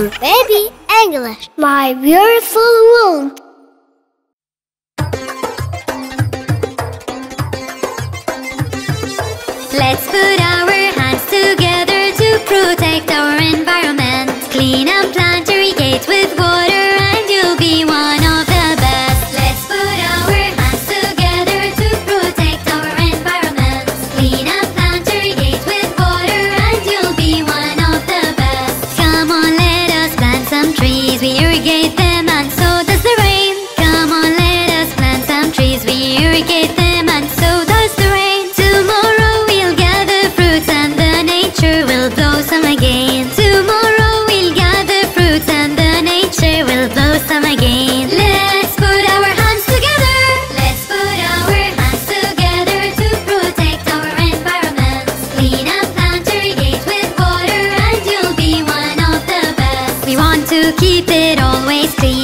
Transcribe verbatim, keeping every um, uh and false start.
for Baby English, my beautiful world. Let's put our hands together to protect our environment. Clean and plant, irrigate with water, and you'll be one of the best. Let's put our hands together to protect our environment. Clean and plant, irrigate with water, and you'll be one of the best. Come on, let us plant some trees. We irrigate them and so does the rain. Come on, let us plant some trees. We irrigate them and so does the rain. Tomorrow we'll gather fruits and the nature will blossom again. Tomorrow we'll gather fruits and the nature will blossom again. Let's put our hands together. Let's put our hands together to protect our environment. Clean and plant, irrigate with water, and you'll be one of the best. We want to keep it always clean.